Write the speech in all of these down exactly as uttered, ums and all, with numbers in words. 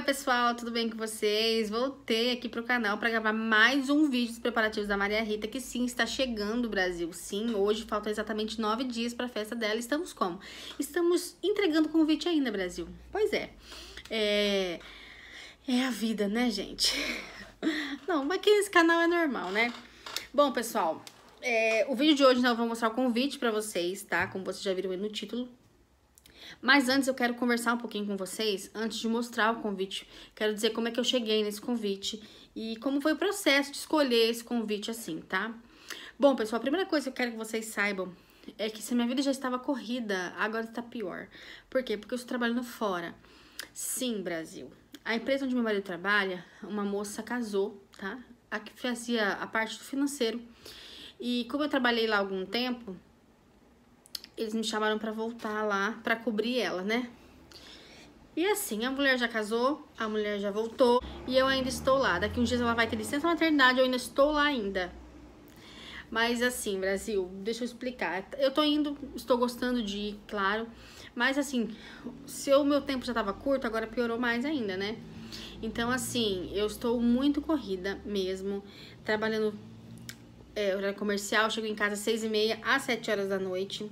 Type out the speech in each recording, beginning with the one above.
pessoal, tudo bem com vocês? Voltei aqui pro canal para gravar mais um vídeo dos preparativos da Maria Rita, que sim, está chegando no Brasil. Sim, hoje faltam exatamente nove dias para a festa dela. Estamos como? Estamos entregando convite ainda, Brasil. Pois é, é, é a vida, né, gente? Não, mas aqui nesse canal é normal, né? Bom, pessoal, é, o vídeo de hoje então, eu vou mostrar o convite para vocês, tá? Como vocês já viram aí no título. Mas antes eu quero conversar um pouquinho com vocês, antes de mostrar o convite. Quero dizer como é que eu cheguei nesse convite e como foi o processo de escolher esse convite assim, tá? Bom, pessoal, a primeira coisa que eu quero que vocês saibam é que se a minha vida já estava corrida, agora está pior. Por quê? Porque eu estou trabalhando fora. Sim, Brasil. A empresa onde meu marido trabalha, uma moça casou, tá? A que fazia a parte do financeiro. E como eu trabalhei lá há algum tempo, eles me chamaram pra voltar lá, pra cobrir ela, né? E assim, a mulher já casou, a mulher já voltou e eu ainda estou lá. Daqui uns dias ela vai ter licença maternidade, eu ainda estou lá ainda. Mas assim, Brasil, deixa eu explicar. Eu tô indo, estou gostando de ir, claro. Mas assim, se o meu tempo já tava curto, agora piorou mais ainda, né? Então assim, eu estou muito corrida mesmo, trabalhando é, horário comercial, eu chego em casa às seis e meia, às sete horas da noite.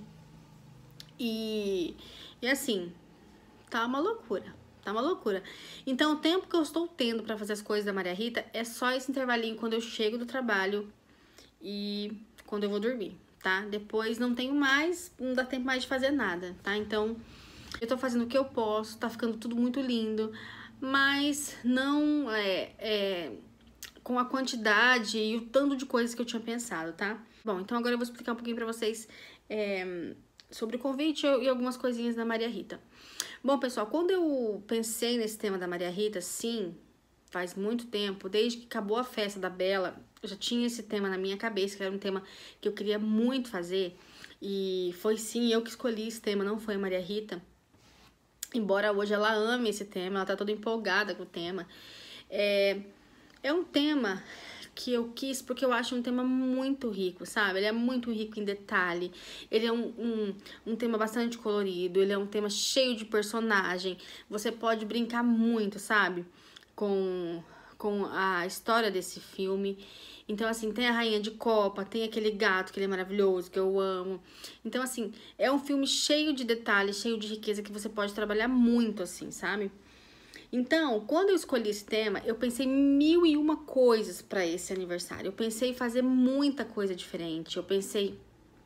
E, e assim, tá uma loucura, tá uma loucura. Então, o tempo que eu estou tendo pra fazer as coisas da Maria Rita é só esse intervalinho quando eu chego do trabalho e quando eu vou dormir, tá? Depois não tenho mais, não dá tempo mais de fazer nada, tá? Então, eu tô fazendo o que eu posso, tá ficando tudo muito lindo, mas não é, é com a quantidade e o tanto de coisas que eu tinha pensado, tá? Bom, então agora eu vou explicar um pouquinho pra vocês é, sobre o convite e algumas coisinhas da Maria Rita. Bom, pessoal, quando eu pensei nesse tema da Maria Rita, sim, faz muito tempo, desde que acabou a festa da Bela, eu já tinha esse tema na minha cabeça, que era um tema que eu queria muito fazer, e foi sim eu que escolhi esse tema, não foi a Maria Rita, embora hoje ela ame esse tema, ela tá toda empolgada com o tema. É, é um tema que eu quis porque eu acho um tema muito rico, sabe? Ele é muito rico em detalhe, ele é um, um, um tema bastante colorido, ele é um tema cheio de personagem, você pode brincar muito, sabe? Com, com a história desse filme. Então, assim, tem a Rainha de Copa, tem aquele gato que ele é maravilhoso, que eu amo. Então, assim, é um filme cheio de detalhes, cheio de riqueza, que você pode trabalhar muito, assim, sabe? Então, quando eu escolhi esse tema, eu pensei mil e uma coisas para esse aniversário. Eu pensei em fazer muita coisa diferente. Eu pensei...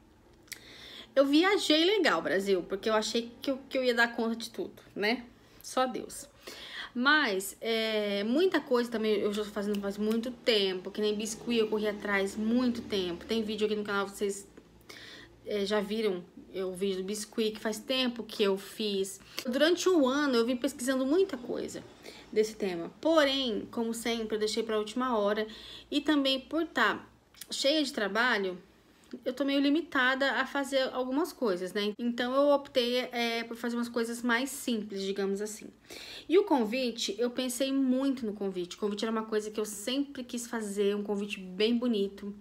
Eu viajei legal, Brasil, porque eu achei que eu, que eu ia dar conta de tudo, né? Só Deus. Mas, é, muita coisa também eu já tô fazendo faz muito tempo. Que nem biscuit, eu corri atrás muito tempo. Tem vídeo aqui no canal, vocês é, já viram o vídeo do biscuit, que faz tempo que eu fiz. Durante um ano eu vim pesquisando muita coisa desse tema. Porém, como sempre, eu deixei pra última hora. E também por estar cheia de trabalho, eu tô meio limitada a fazer algumas coisas, né? Então eu optei é, por fazer umas coisas mais simples, digamos assim. E o convite, eu pensei muito no convite. O convite era uma coisa que eu sempre quis fazer, um convite bem bonito.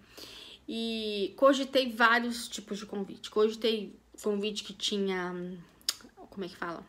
E cogitei vários tipos de convite. Cogitei convite que tinha, como é que fala?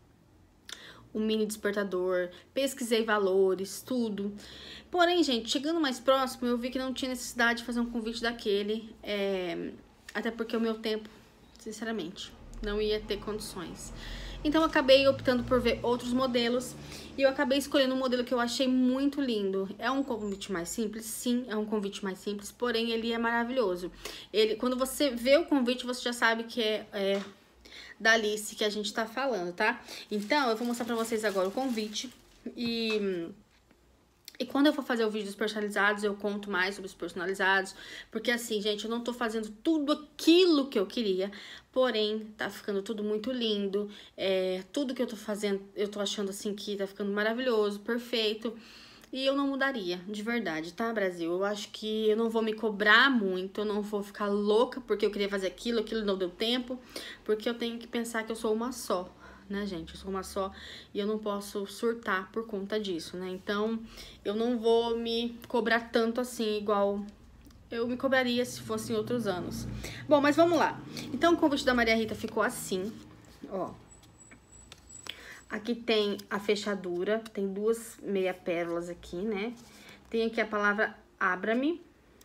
Um mini despertador, pesquisei valores, tudo. Porém, gente, chegando mais próximo, eu vi que não tinha necessidade de fazer um convite daquele. É, até porque o meu tempo, sinceramente, não ia ter condições. Então, eu acabei optando por ver outros modelos. E eu acabei escolhendo um modelo que eu achei muito lindo. É um convite mais simples? Sim, é um convite mais simples. Porém, ele é maravilhoso. Ele, quando você vê o convite, você já sabe que é... é da Alice que a gente tá falando, tá? Então, eu vou mostrar pra vocês agora o convite e... E quando eu for fazer o vídeo dos personalizados, eu conto mais sobre os personalizados, porque assim, gente, eu não tô fazendo tudo aquilo que eu queria, porém, tá ficando tudo muito lindo, é, tudo que eu tô fazendo, eu tô achando assim que tá ficando maravilhoso, perfeito. E eu não mudaria, de verdade, tá, Brasil? Eu acho que eu não vou me cobrar muito, eu não vou ficar louca porque eu queria fazer aquilo, aquilo não deu tempo, porque eu tenho que pensar que eu sou uma só, né, gente? Eu sou uma só e eu não posso surtar por conta disso, né? Então, eu não vou me cobrar tanto assim, igual eu me cobraria se fosse em outros anos. Bom, mas vamos lá. Então, o convite da Maria Rita ficou assim, ó. Aqui tem a fechadura, tem duas meia pérolas aqui, né? Tem aqui a palavra abra-me.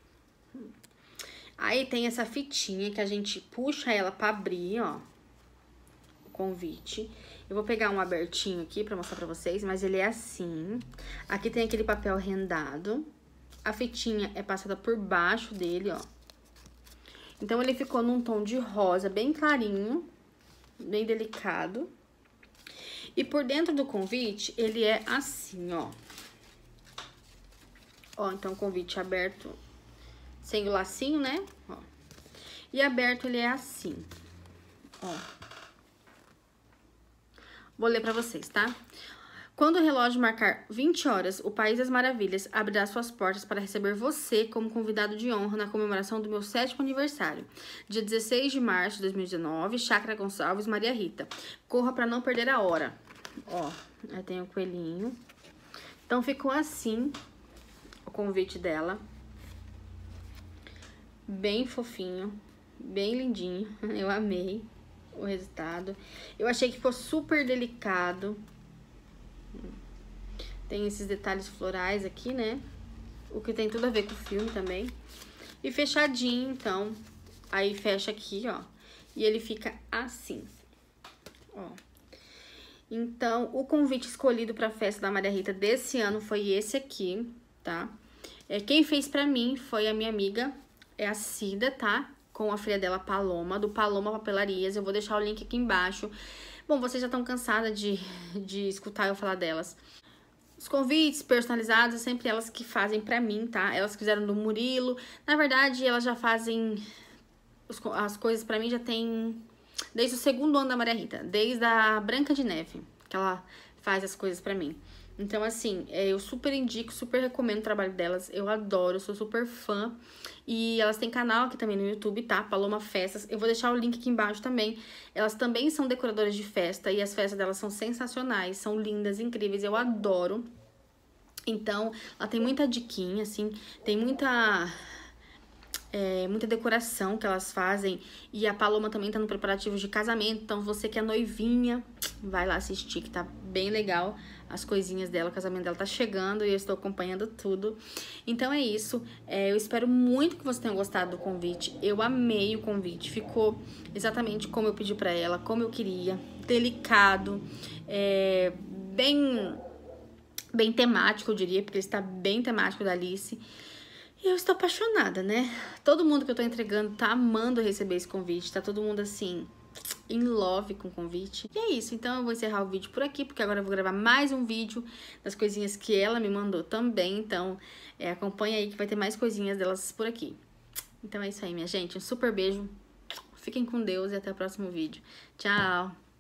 Aí tem essa fitinha que a gente puxa ela pra abrir, ó, o convite. Eu vou pegar um abertinho aqui pra mostrar pra vocês, mas ele é assim. Aqui tem aquele papel rendado. A fitinha é passada por baixo dele, ó. Então, ele ficou num tom de rosa bem clarinho, bem delicado. E por dentro do convite, ele é assim, ó. Ó, então, convite aberto sem o lacinho, né? Ó. E aberto, ele é assim, ó. Vou ler pra vocês, tá? Quando o relógio marcar vinte horas, o País das Maravilhas abrirá suas portas para receber você como convidado de honra na comemoração do meu sétimo aniversário. Dia dezesseis de março de dois mil e dezenove, Chácara Gonçalves, Maria Rita. Corra para não perder a hora. Ó, aí tem o coelhinho. Então, ficou assim o convite dela. Bem fofinho, bem lindinho. Eu amei o resultado. Eu achei que ficou super delicado. Tem esses detalhes florais aqui, né? O que tem tudo a ver com o filme também. E fechadinho, então. Aí fecha aqui, ó. E ele fica assim. Ó. Então, o convite escolhido pra festa da Maria Rita desse ano foi esse aqui, tá? É, quem fez pra mim foi a minha amiga, é a Cida, tá? Com a filha dela, Paloma, do Paloma Papelarias. Eu vou deixar o link aqui embaixo. Bom, vocês já estão cansadas de, de escutar eu falar delas. Os convites personalizados, é sempre elas que fazem pra mim, tá? Elas fizeram do Murilo. Na verdade, elas já fazem os, as coisas pra mim já tem desde o segundo ano da Maria Rita. Desde a Branca de Neve, que ela faz as coisas pra mim. Então, assim, eu super indico, super recomendo o trabalho delas. Eu adoro, eu sou super fã. E elas têm canal aqui também no YouTube, tá? Paloma Festas. Eu vou deixar o link aqui embaixo também. Elas também são decoradoras de festa e as festas delas são sensacionais, são lindas, incríveis, eu adoro. Então, ela tem muita diquinha, assim, tem muita... É, muita decoração que elas fazem. E a Paloma também tá no preparativo de casamento. Então, você que é noivinha, vai lá assistir, que tá bem legal as coisinhas dela. O casamento dela tá chegando e eu estou acompanhando tudo. Então, é isso. É, eu espero muito que você tenha gostado do convite. Eu amei o convite. Ficou exatamente como eu pedi pra ela, como eu queria. Delicado, é, bem, bem temático, eu diria, porque ele está bem temático da Alice. E eu estou apaixonada, né? Todo mundo que eu tô entregando tá amando receber esse convite. Tá todo mundo, assim, in love com o convite. E é isso. Então, eu vou encerrar o vídeo por aqui, porque agora eu vou gravar mais um vídeo das coisinhas que ela me mandou também. Então, é, acompanha aí que vai ter mais coisinhas delas por aqui. Então, é isso aí, minha gente. Um super beijo. Fiquem com Deus e até o próximo vídeo. Tchau!